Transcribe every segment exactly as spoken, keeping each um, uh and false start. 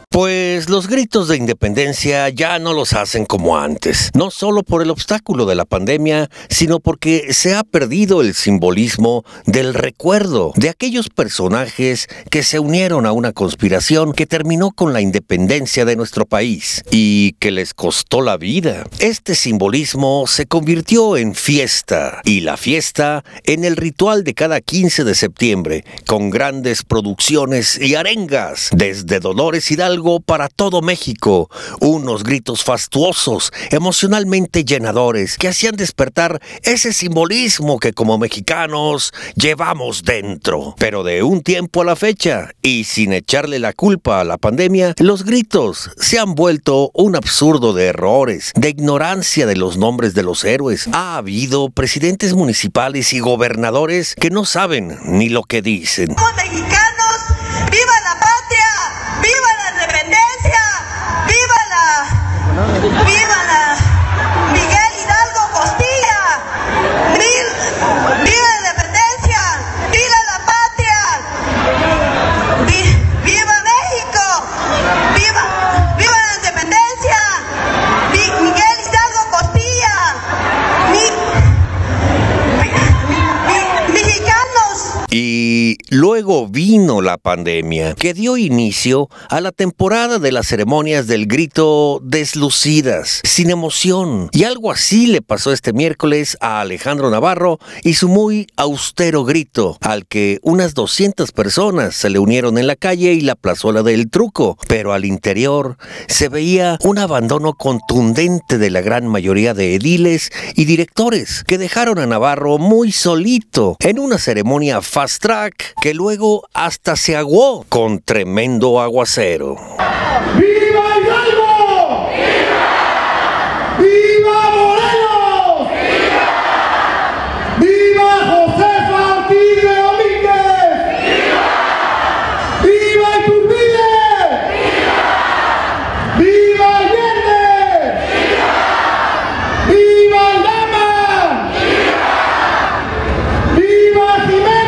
Pues los gritos de independencia ya no los hacen como antes, no solo por el obstáculo de la pandemia, sino porque se ha perdido el simbolismo del recuerdo de aquellos personajes que se unieron a una conspiración que terminó con la independencia de nuestro país y que les costó la vida. Este simbolismo se convirtió en fiesta, y la fiesta en el ritual de cada quince de septiembre, con grandes producciones y arengas desde Dolores Hidalgo para todo México, unos gritos fastuosos, emocionalmente llenadores, que hacían despertar ese simbolismo que como mexicanos llevamos dentro. Pero de un tiempo a la fecha, y sin echarle la culpa a la pandemia, los gritos se han vuelto un absurdo de errores, de ignorancia de los nombres de los héroes. Ha habido presidentes municipales y gobernadores que no saben ni lo que dicen. ¡Somos mexicanos! ¡Viva la patria! ¡Viva la independencia! ¡Viva la... ¡Viva la... Miguel Hidalgo Costilla! ¡Viva, viva la independencia! ¡Viva la patria! Vi, ¡Viva México! ¡Viva, viva la independencia! Vi, ¡Miguel Hidalgo Costilla! Mi, mi, mi, ¡Mexicanos! Y luego vino la pandemia, que dio inicio a la temporada de las ceremonias del grito deslucidas, sin emoción. Y algo así le pasó este miércoles a Alejandro Navarro y su muy austero grito, al que unas doscientas personas se le unieron en la calle y la plazuela del Truco. Pero al interior se veía un abandono contundente de la gran mayoría de ediles y directores, que dejaron a Navarro muy solito en una ceremonia fast track que luego hasta se aguó con tremendo aguacero. ¡Viva Hidalgo! ¡Viva! ¡Viva Morelos! ¡Viva! ¡Viva Josefa Ortiz de Domínguez! ¡Viva! ¡Viva Iturbide! ¡Viva! ¡Viva Allende! ¡Viva! ¡Viva Aldama! ¡Viva! ¡Viva Jiménez!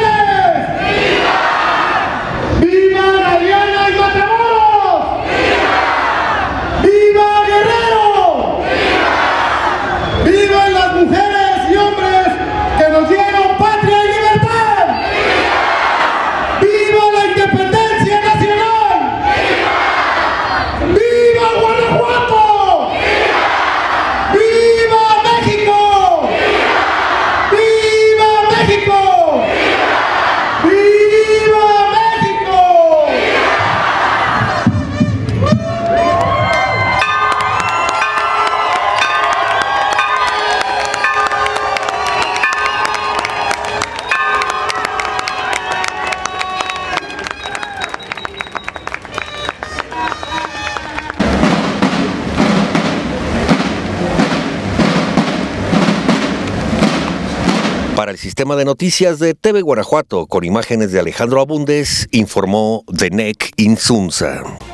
Para el sistema de noticias de T V Guanajuato, con imágenes de Alejandro Abúndez, informó Denek Insunza.